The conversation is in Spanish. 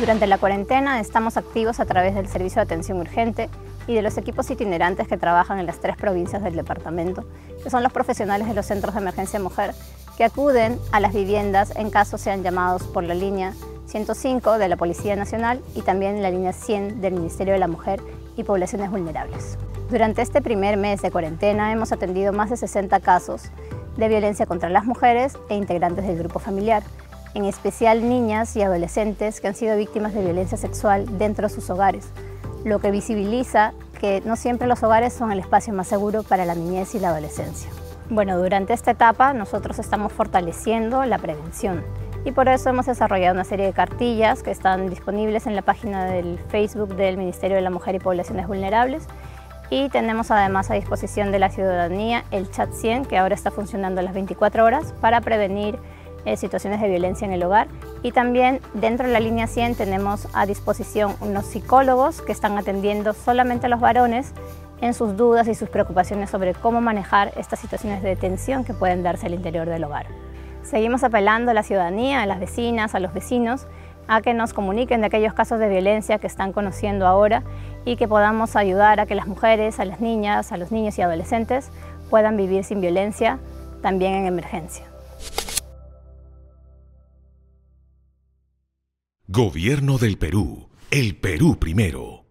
Durante la cuarentena estamos activos a través del servicio de atención urgente y de los equipos itinerantes que trabajan en las 3 provincias del departamento, que son los profesionales de los centros de emergencia mujer, que acuden a las viviendas en caso sean llamados por la línea 105 de la Policía Nacional y también la línea 100 del Ministerio de la Mujer y Poblaciones Vulnerables. Durante este primer mes de cuarentena hemos atendido más de 60 casos de violencia contra las mujeres e integrantes del grupo familiar, en especial niñas y adolescentes que han sido víctimas de violencia sexual dentro de sus hogares, lo que visibiliza que no siempre los hogares son el espacio más seguro para la niñez y la adolescencia. Bueno, durante esta etapa nosotros estamos fortaleciendo la prevención y por eso hemos desarrollado una serie de cartillas que están disponibles en la página del Facebook del Ministerio de la Mujer y Poblaciones Vulnerables, y tenemos además a disposición de la ciudadanía el chat 100, que ahora está funcionando las 24 horas para prevenir situaciones de violencia en el hogar, y también dentro de la línea 100 tenemos a disposición unos psicólogos que están atendiendo solamente a los varones en sus dudas y sus preocupaciones sobre cómo manejar estas situaciones de tensión que pueden darse al interior del hogar. Seguimos apelando a la ciudadanía, a las vecinas, a los vecinos, a que nos comuniquen de aquellos casos de violencia que están conociendo ahora y que podamos ayudar a que las mujeres, a las niñas, a los niños y adolescentes puedan vivir sin violencia también en emergencia. Gobierno del Perú. El Perú primero.